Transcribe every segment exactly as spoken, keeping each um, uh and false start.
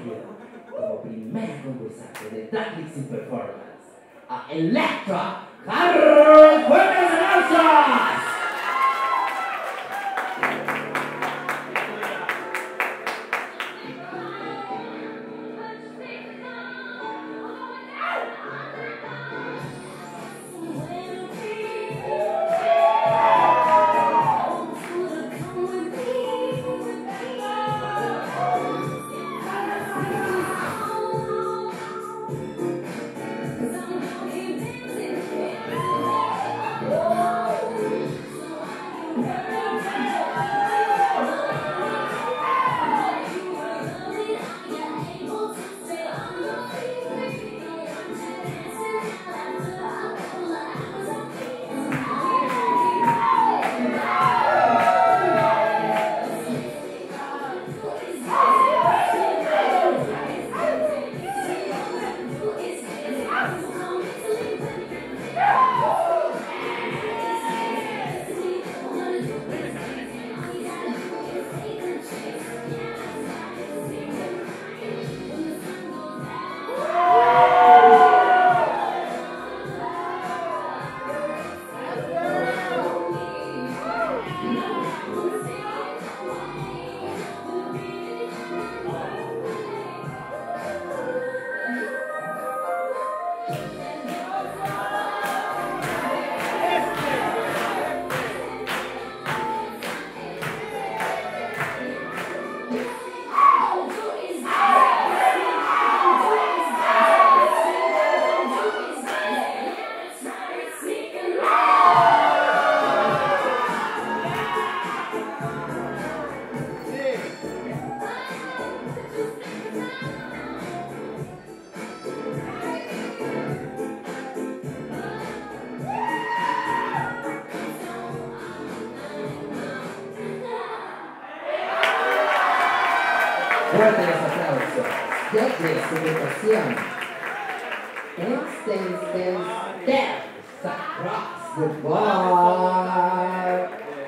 elegir como primera concursante de Drag Mixing Performance a Electra Carol. ¡Fuertes aplausos! Fuerte los aplausos. Ya que su votación. Dance, dance, dance, dance across the bar.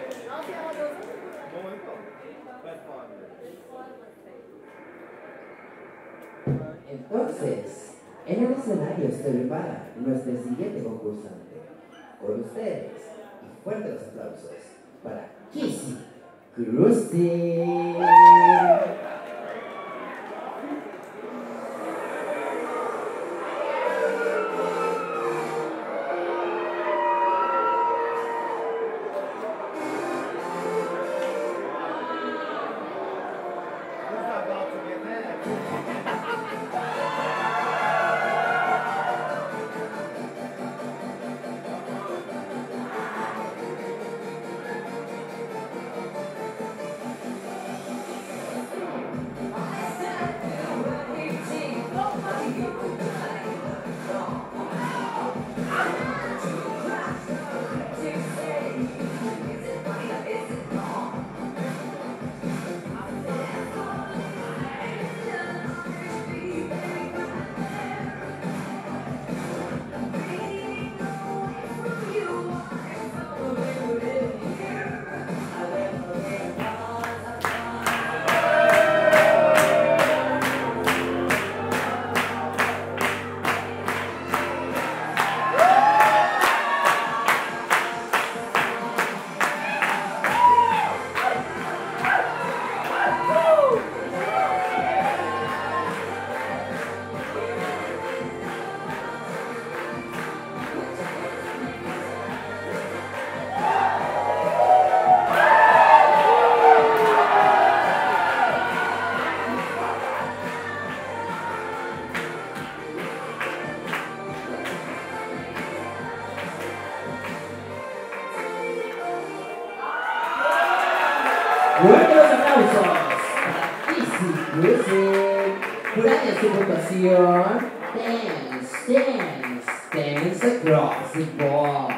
Entonces, en el escenario se prepara nuestro siguiente concursante. Con ustedes, y fuertes los aplausos para Kissy Cruising. Fuertes los aplausos para Kissy Cruising. Durante su votación, dance, dance, dance across the bar.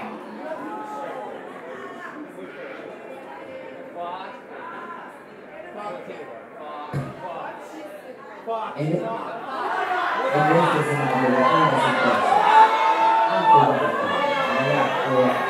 En el, en este escenario, la antes de la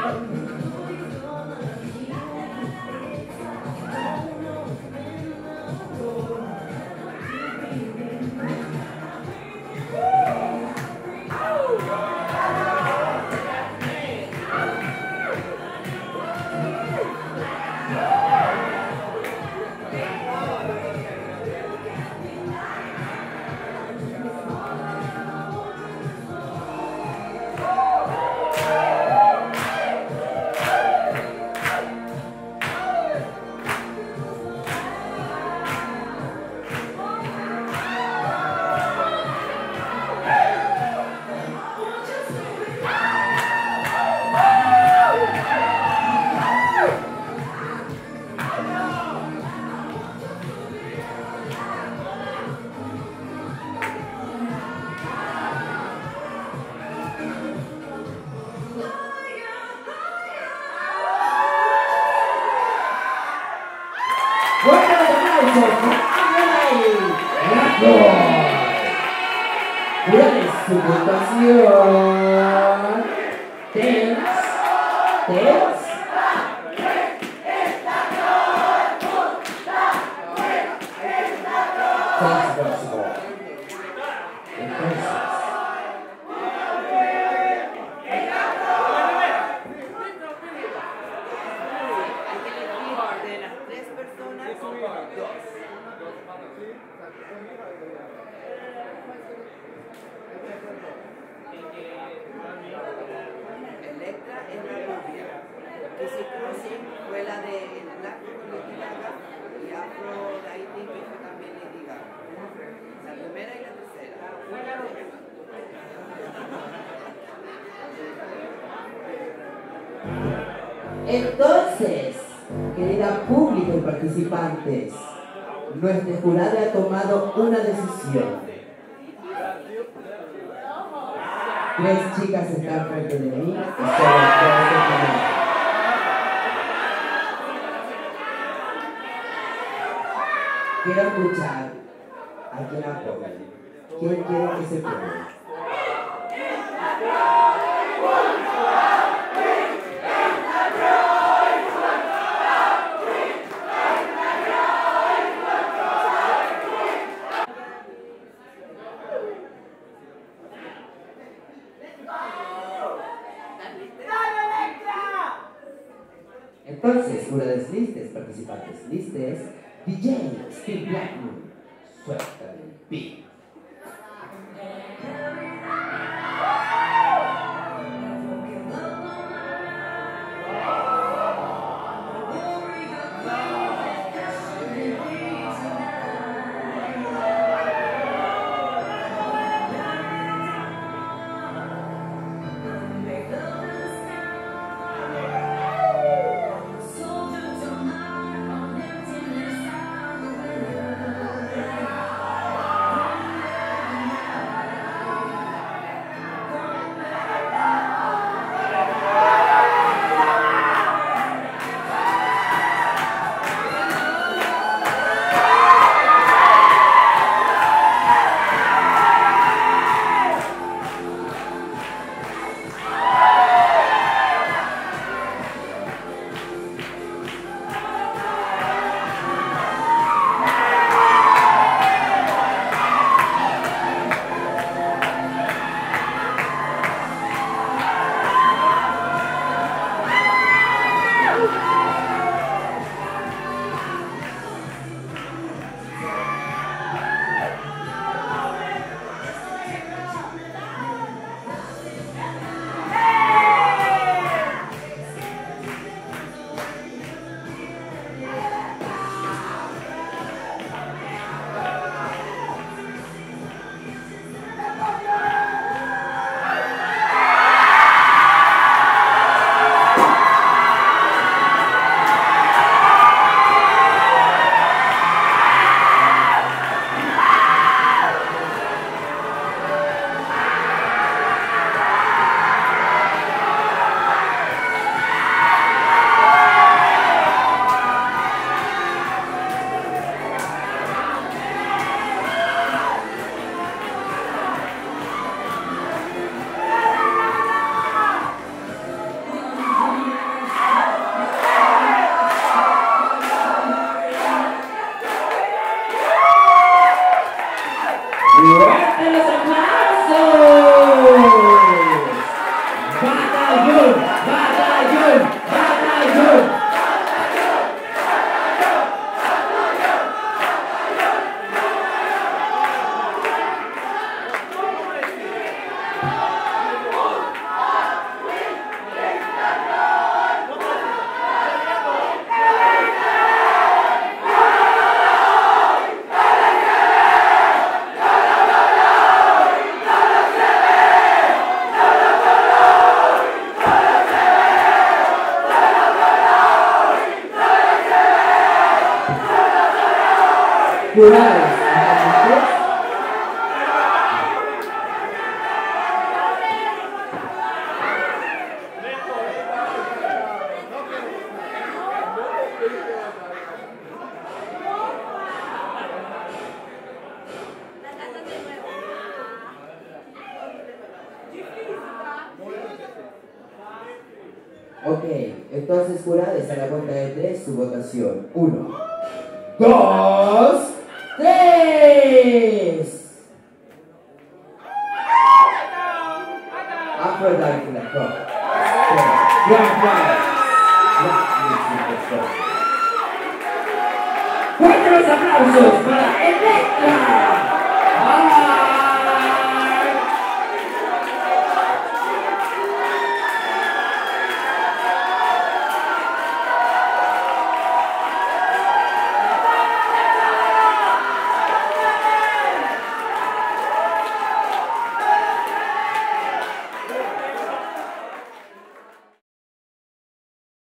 ¿Cuál es su puntuación? Tense, tense. Tense próximo. Entonces. Electra es la rubia, Kissy Crossing fue la de Black con Lady Gaga y Aphrodite que fue también Lady Gaga. La primera y la tercera. Entonces, querida público y participantes, nuestro jurado ha tomado una decisión. Tres chicas están frente de mí y solo dos están. Quiero escuchar a quien apoya. ¿Quién quiere que se ponga? Entonces, jurados listes, participantes listes, D J Steve Blackmoon, suelta el beat. Jurados. Ok, entonces jurados, a la cuenta de tres, su votación. Uno, dos, tres. Aphrodite la copa. Grand prize. Fuertes los aplausos para Electra.